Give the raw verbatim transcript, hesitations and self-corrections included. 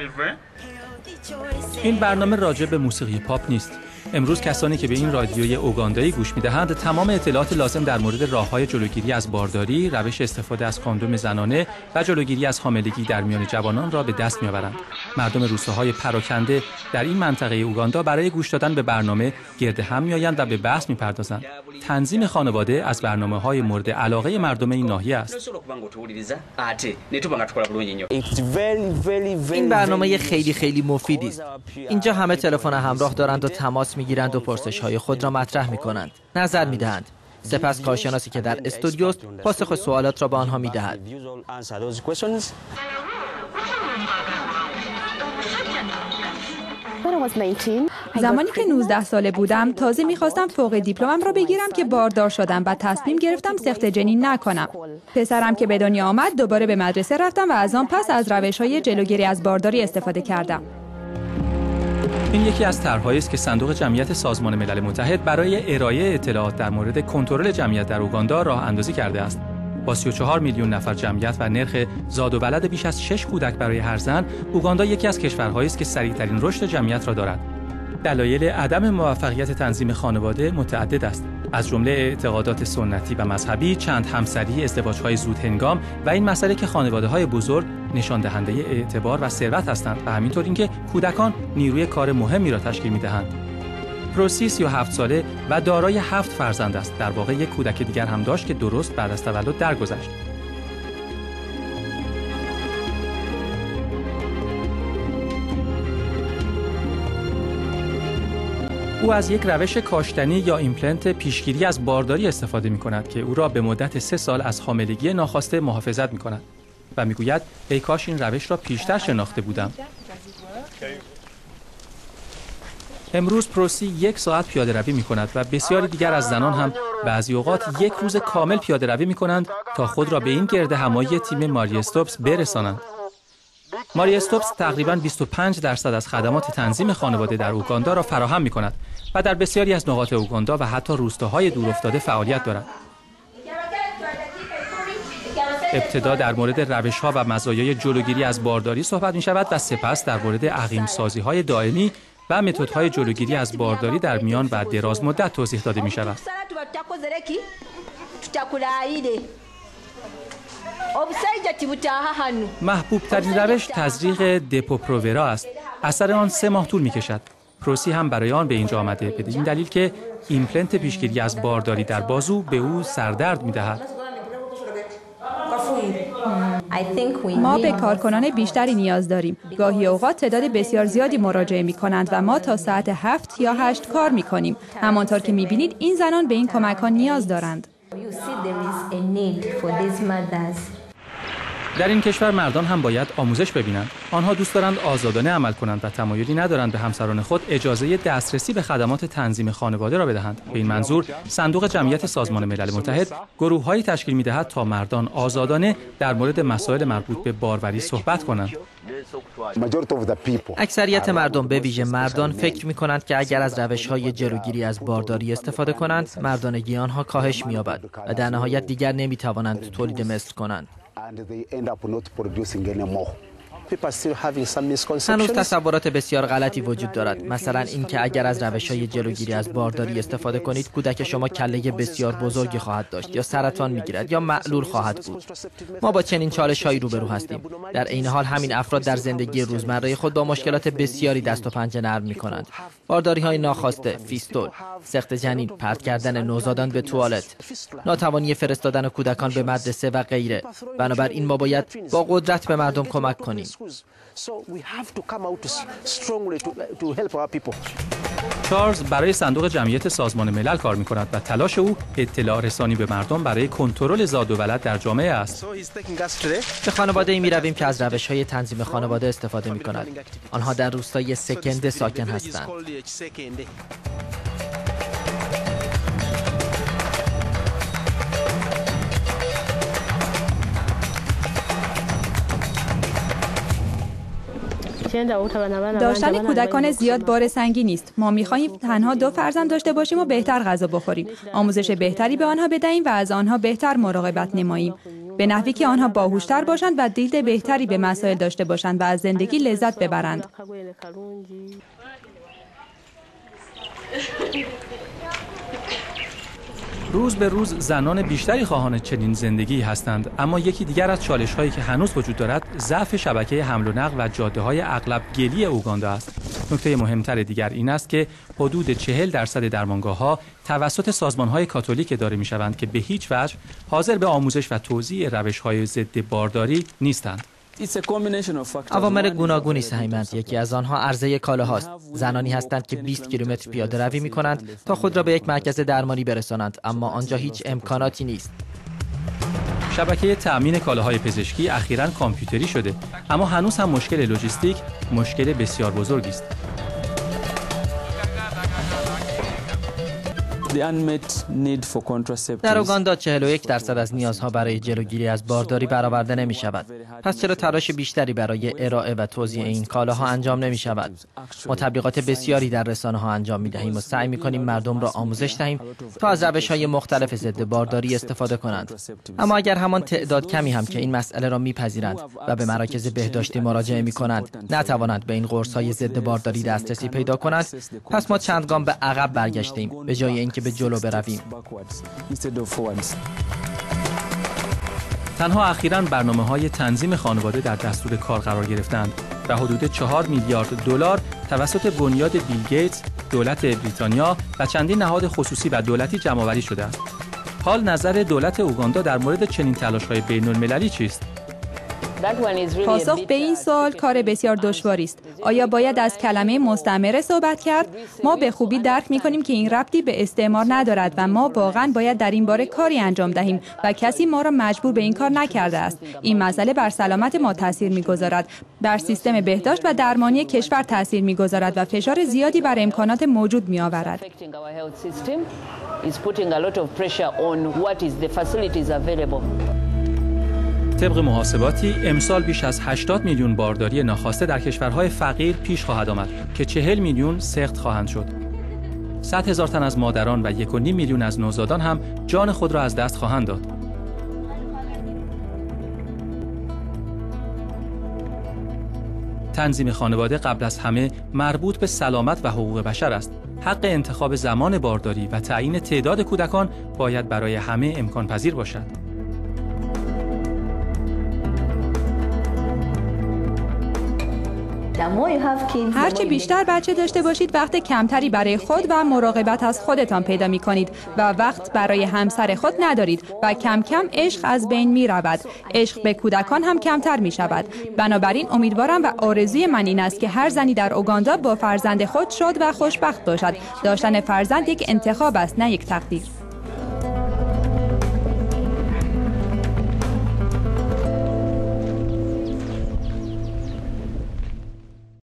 این برنامه راجع به موسیقی پاپ نیست. امروز کسانی که به این رادیوی اوگاندایی گوش می‌دهند تمام اطلاعات لازم در مورد راه‌های جلوگیری از بارداری، روش استفاده از کاندوم زنانه و جلوگیری از حاملگی در میان جوانان را به دست می‌آورند. مردم روستاهای پراکنده در این منطقه اوگاندا برای گوش دادن به برنامه گرد هم می‌آیند و به بحث می‌پردازند. تنظیم خانواده از برنامه‌های مورد علاقه مردم این ناحیه است. این برنامه خیلی خیلی مفیدی است. اینجا همه تلفن همراه دارند و تماس می‌گیرند و پرسش‌های خود را مطرح می‌کنند، نظر می‌دهند. سپس کارشناسی که در استودیوست پاسخ سوالات را به آنها می‌دهد. زمانی که نوزده ساله بودم تازه میخواستم فوق دیپلمم را بگیرم که باردار شدم و تصمیم گرفتم سخت جنین نکنم. پسرم که به دنیا آمد دوباره به مدرسه رفتم و از آن پس از روش‌های جلوگیری از بارداری استفاده کردم. این یکی از طرح‌هایی است که صندوق جمعیت سازمان ملل متحد برای ارائه اطلاعات در مورد کنترل جمعیت در اوگاندا راه اندازی کرده است. با سی و چهار میلیون نفر جمعیت و نرخ زاد و ولد بیش از شش کودک برای هر زن، اوگاندا یکی از کشورهایی است که سریع‌ترین رشد جمعیت را دارد. دلایل عدم موفقیت تنظیم خانواده متعدد است، از جمله اعتقادات سنتی و مذهبی، چند همسری، ازدواج‌های زود هنگام و این مسئله که خانواده‌های بزرگ نشان دهنده اعتبار و ثروت هستند و همینطور اینکه کودکان نیروی کار مهمی را تشکیل می‌دهند. پروسی سی و هفت ساله و دارای هفت فرزند است. در واقع یک کودک دیگر هم داشت که درست بعد از تولد درگذشت. او از یک روش کاشتنی یا ایمپلنت پیشگیری از بارداری استفاده می کند که او را به مدت سه سال از حاملگی ناخواسته محافظت می کند و می گوید ای کاش این روش را پیشتر شناخته بودم. امروز پروسی یک ساعت پیاده روی می کند و بسیاری دیگر از زنان هم بعضی اوقات یک روز کامل پیاده روی می کنند تا خود را به این گرد همایی تیم ماری استوپس برسانند. ماری استوپس تقریباً بیست و پنج درصد از خدمات تنظیم خانواده در اوگاندا را فراهم می کند و در بسیاری از نقاط اوگاندا و حتی روستاهای دورافتاده فعالیت دارد. ابتدا در مورد روش‌ها و مزایای جلوگیری از بارداری صحبت می شود و سپس در مورد عقیم‌سازی‌های دائمی و متدهای جلوگیری از بارداری در میان و دراز مدت توضیح داده می شود. محبوب ترین روش تزریق دپو-پروورا است. اثر آن سه ماه طول می کشد. پروسی هم برای آن به اینجا آمده به این دلیل که ایمپلنت پیشگیری از بارداری در بازو به او سردرد می دهد. ما به کارکنان بیشتری نیاز داریم. گاهی اوقات تعداد بسیار زیادی مراجعه می کنند و ما تا ساعت هفت یا هشت کار می کنیم. همانطور که می بینید این زنان به این کمک ها نیاز دارند. در این کشور مردان هم باید آموزش ببینند. آنها دوست دارند آزادانه عمل کنند و تمایلی ندارند به همسران خود اجازه دسترسی به خدمات تنظیم خانواده را بدهند. به این منظور صندوق جمعیت سازمان ملل متحد گروه‌هایی تشکیل می‌دهد تا مردان آزادانه در مورد مسائل مربوط به باروری صحبت کنند. اکثریت مردم به ویژه مردان فکر می‌کنند که اگر از روش‌های جلوگیری از بارداری استفاده کنند، مردانگی آنها کاهش می‌یابد و در نهایت دیگر نمی‌توانند تولید مثل کنند. هنوز تصورات بسیار غلطی وجود دارد، مثلا اینکه اگر از روش‌های جلوگیری از بارداری استفاده کنید کودک شما کله بسیار بزرگی خواهد داشت یا سرطان میگیرد یا معلول خواهد بود. ما با چنین چالش‌هایی روبرو هستیم. در عین حال همین افراد در زندگی روزمره خود با مشکلات بسیاری دست و پنجه نرم می‌کنند. بارداری‌های ناخواسته، فیستول، سقط جنین، پرت کردن نوزادان به توالت، ناتوانی فرستادن کودکان به مدرسه و غیره. بنابراین ما باید با قدرت به مردم کمک کنیم. چارلز برای صندوق جمعیت سازمان ملل کار می‌کند و تلاش او اطلاع رسانی به مردم برای کنترل زاد و ولد در جامعه است. به خانواده‌ای می‌رویم که از روش‌های تنظیم خانواده استفاده می‌کند. آنها در روستای سکنده ساکن هستند. داشتن کودکان زیاد بار سنگینی است. ما می‌خواهیم تنها دو فرزند داشته باشیم و بهتر غذا بخوریم، آموزش بهتری به آنها بدهیم و از آنها بهتر مراقبت نماییم، به نحوی که آنها باهوشتر باشند و دید بهتری به مسائل داشته باشند و از زندگی لذت ببرند. روز به روز زنان بیشتری خواهان چنین زندگی هستند، اما یکی دیگر از چالش‌هایی که هنوز وجود دارد ضعف شبکه حمل و نقل و جاده‌های اغلب گلی اوگاندا است. نکته مهمتر دیگر این است که حدود چهل درصد درمانگاه‌ها توسط سازمان‌های کاتولیک اداره می‌شوند که به هیچ وجه حاضر به آموزش و توزیع روش‌های ضد بارداری نیستند. عوامل گوناگونی سهیمند. یکی از آنها عرضه کالاهاست. زنانی هستند که بیست کیلومتر پیاده روی می کنند تا خود را به یک مرکز درمانی برسانند، اما آنجا هیچ امکاناتی نیست. شبکه تأمین کالاهای پزشکی اخیراً کامپیوتری شده، اما هنوز هم مشکل لوجستیک مشکل بسیار بزرگی است. در اوگاندا چهل و یک درصد از نیازها برای جلوگیری از بارداری برآورده نمی شود. پس چرا تلاش بیشتری برای ارائه و توزیع این کالاها انجام نمی شود؟ ما تبلیغات بسیاری در رسانه ها انجام می دهیم و سعی می کنیم مردم را آموزش دهیم تا از روش های مختلف ضد بارداری استفاده کنند. اما اگر همان تعداد کمی هم که این مسئله را میپذیرند و به مراکز بهداشتی مراجعه می کنند نتوانند به این قرص های ضد بارداری دسترسی پیدا کنند، پس ما چند گام به عقب برگشتیم به جای اینکه به جلو برویم. تنها اخیراً برنامه‌های تنظیم خانواده در دستور کار قرار گرفتند و حدود چهار میلیارد دلار توسط بنیاد بیل گیتس، دولت بریتانیا و چندین نهاد خصوصی و دولتی جمع‌آوری شده است. حال نظر دولت اوگاندا در مورد چنین تلاش‌های بین‌المللی چیست؟ پاسخ به این سوال کار بسیار دشواری است. آیا باید از کلمه مستعمره صحبت کرد؟ ما به خوبی درک می‌کنیم که این ربطی به استعمار ندارد و ما واقعاً باید در این باره کاری انجام دهیم و کسی ما را مجبور به این کار نکرده است. این مسئله بر سلامت ما تاثیر می‌گذارد، بر سیستم بهداشت و درمانی کشور تاثیر می‌گذارد و فشار زیادی بر امکانات موجود می‌آورد. طبق محاسباتی امسال بیش از هشتاد میلیون بارداری ناخواسته در کشورهای فقیر پیش خواهد آمد که چهل میلیون سقط خواهند شد. صد هزار تن از مادران و یک و نیم میلیون از نوزادان هم جان خود را از دست خواهند داد. تنظیم خانواده قبل از همه مربوط به سلامت و حقوق بشر است. حق انتخاب زمان بارداری و تعیین تعداد کودکان باید برای همه امکان پذیر باشد. هرچه بیشتر بچه داشته باشید وقت کمتری برای خود و مراقبت از خودتان پیدا می کنید و وقت برای همسر خود ندارید و کم کم عشق از بین می رود. عشق به کودکان هم کمتر می شود. بنابراین امیدوارم و آرزوی من این است که هر زنی در اوگاندا با فرزند خود شاد و خوشبخت باشد. داشتن فرزند یک انتخاب است، نه یک تقدیر.